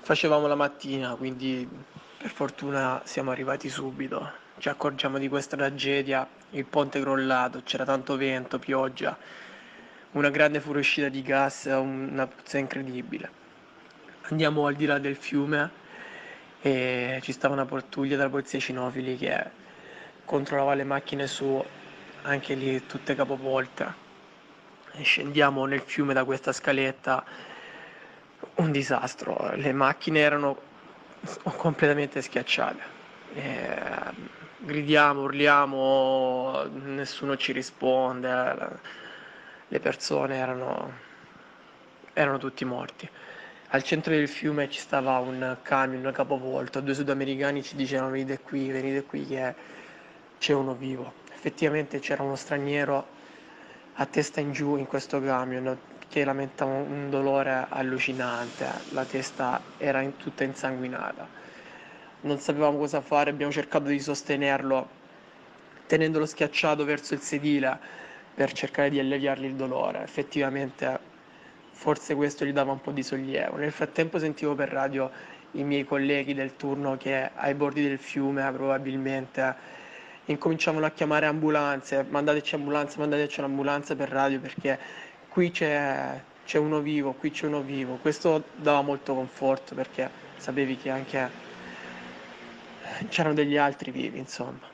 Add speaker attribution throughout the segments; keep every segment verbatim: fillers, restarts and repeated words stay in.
Speaker 1: facevamo la mattina, quindi per fortuna siamo arrivati subito. Ci accorgiamo di questa tragedia, il ponte crollato, c'era tanto vento, pioggia, una grande fuoriuscita di gas, una puzza incredibile. Andiamo al di là del fiume e ci stava una pattuglia della polizia ai cinofili che controllava le macchine su, anche lì tutte capovolte. E scendiamo nel fiume da questa scaletta, un disastro, le macchine erano completamente schiacciate. E gridiamo, urliamo, nessuno ci risponde, le persone erano, erano tutti morti. Al centro del fiume ci stava un camion capovolto, due sudamericani ci dicevano venite qui, venite qui che c'è uno vivo. Effettivamente c'era uno straniero a testa in giù in questo camion che lamentava un dolore allucinante, la testa era in- tutta insanguinata. Non sapevamo cosa fare, abbiamo cercato di sostenerlo tenendolo schiacciato verso il sedile per cercare di alleviargli il dolore. Effettivamente forse questo gli dava un po' di sollievo. Nel frattempo sentivo per radio i miei colleghi del turno che ai bordi del fiume probabilmente incominciavano a chiamare ambulanze, mandateci ambulanze, mandateci un'ambulanza per radio perché qui c'è, c'è uno vivo, qui c'è uno vivo. Questo dava molto conforto perché sapevi che anche c'erano degli altri vivi, insomma.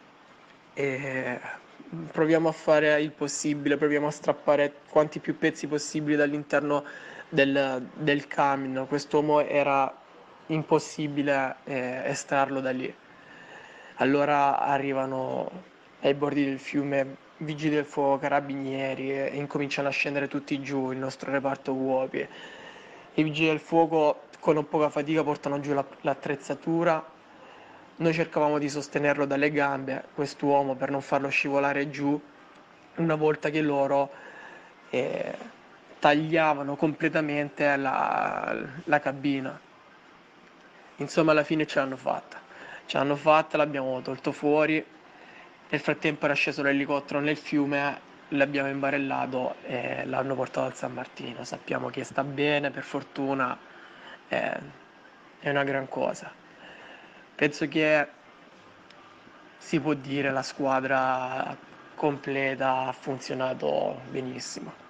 Speaker 1: E proviamo a fare il possibile, proviamo a strappare quanti più pezzi possibili dall'interno del, del camion. Quest'uomo era impossibile eh, estrarlo da lì. Allora arrivano ai bordi del fiume vigili del fuoco, carabinieri e incominciano a scendere tutti giù, il nostro reparto uopi. I vigili del fuoco con non poca fatica portano giù la- l'attrezzatura. Noi cercavamo di sostenerlo dalle gambe, quest'uomo, per non farlo scivolare giù, una volta che loro eh, tagliavano completamente la, la cabina. Insomma, alla fine ce l'hanno fatta. Ce l'hanno fatta, l'abbiamo tolto fuori. Nel frattempo era sceso l'elicottero nel fiume, l'abbiamo imbarellato e l'hanno portato al San Martino. Sappiamo che sta bene, per fortuna, è, è una gran cosa. Penso che si può dire la squadra completa ha funzionato benissimo.